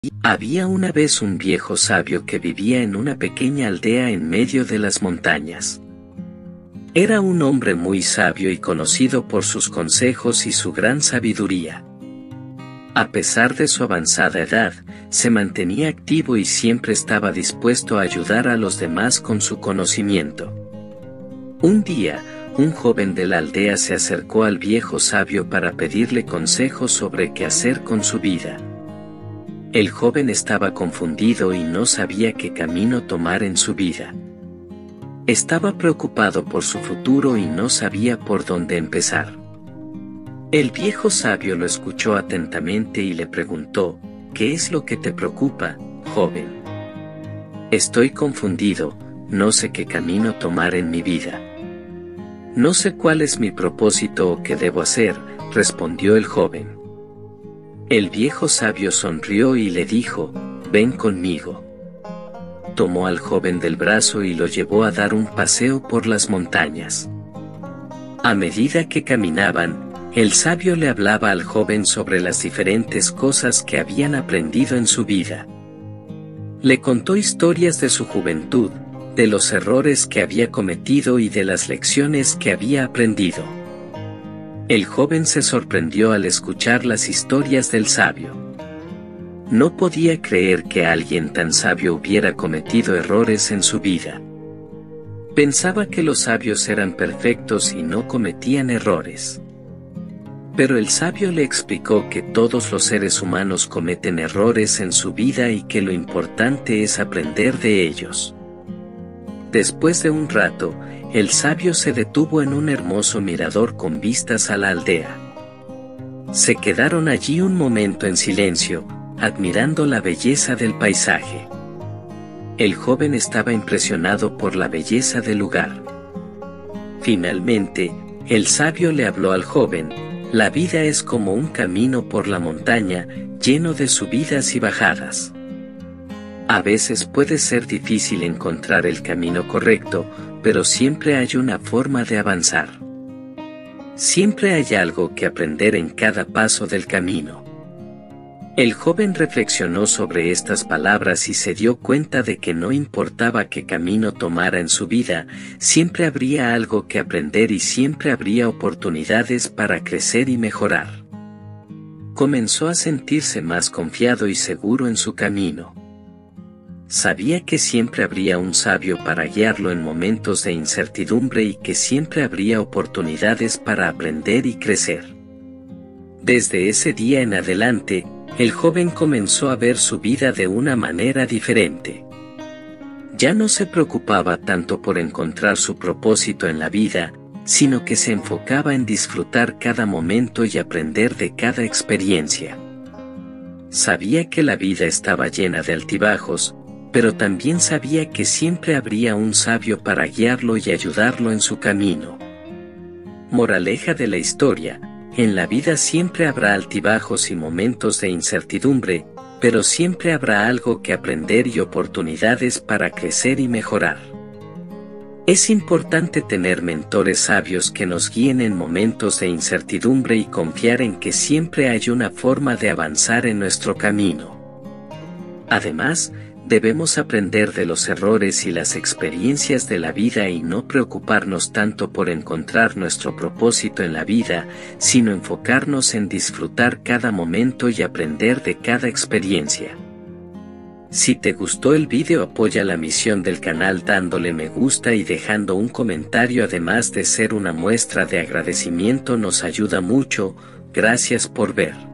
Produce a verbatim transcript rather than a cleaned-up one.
Había una vez un viejo sabio que vivía en una pequeña aldea en medio de las montañas. Era un hombre muy sabio y conocido por sus consejos y su gran sabiduría. A pesar de su avanzada edad, se mantenía activo y siempre estaba dispuesto a ayudar a los demás con su conocimiento. Un día, un joven de la aldea se acercó al viejo sabio para pedirle consejos sobre qué hacer con su vida. El joven estaba confundido y no sabía qué camino tomar en su vida. Estaba preocupado por su futuro y no sabía por dónde empezar. El viejo sabio lo escuchó atentamente y le preguntó, ¿qué es lo que te preocupa, joven? Estoy confundido, no sé qué camino tomar en mi vida. No sé cuál es mi propósito o qué debo hacer, respondió el joven. El viejo sabio sonrió y le dijo, ven conmigo. Tomó al joven del brazo y lo llevó a dar un paseo por las montañas. A medida que caminaban, el sabio le hablaba al joven sobre las diferentes cosas que habían aprendido en su vida. Le contó historias de su juventud, de los errores que había cometido y de las lecciones que había aprendido. El joven se sorprendió al escuchar las historias del sabio. No podía creer que alguien tan sabio hubiera cometido errores en su vida. Pensaba que los sabios eran perfectos y no cometían errores. Pero el sabio le explicó que todos los seres humanos cometen errores en su vida y que lo importante es aprender de ellos. Después de un rato, el sabio se detuvo en un hermoso mirador con vistas a la aldea. Se quedaron allí un momento en silencio, admirando la belleza del paisaje. El joven estaba impresionado por la belleza del lugar. Finalmente, el sabio le habló al joven, la vida es como un camino por la montaña, lleno de subidas y bajadas. A veces puede ser difícil encontrar el camino correcto, pero siempre hay una forma de avanzar. Siempre hay algo que aprender en cada paso del camino. El joven reflexionó sobre estas palabras y se dio cuenta de que no importaba qué camino tomara en su vida, siempre habría algo que aprender y siempre habría oportunidades para crecer y mejorar. Comenzó a sentirse más confiado y seguro en su camino. Sabía que siempre habría un sabio para guiarlo en momentos de incertidumbre y que siempre habría oportunidades para aprender y crecer. Desde ese día en adelante, el joven comenzó a ver su vida de una manera diferente. Ya no se preocupaba tanto por encontrar su propósito en la vida, sino que se enfocaba en disfrutar cada momento y aprender de cada experiencia. Sabía que la vida estaba llena de altibajos, pero también sabía que siempre habría un sabio para guiarlo y ayudarlo en su camino. Moraleja de la historia: en la vida siempre habrá altibajos y momentos de incertidumbre, pero siempre habrá algo que aprender y oportunidades para crecer y mejorar. Es importante tener mentores sabios que nos guíen en momentos de incertidumbre y confiar en que siempre hay una forma de avanzar en nuestro camino. Además, debemos aprender de los errores y las experiencias de la vida y no preocuparnos tanto por encontrar nuestro propósito en la vida, sino enfocarnos en disfrutar cada momento y aprender de cada experiencia. Si te gustó el video, apoya la misión del canal dándole me gusta y dejando un comentario, además de ser una muestra de agradecimiento, nos ayuda mucho. Gracias por ver.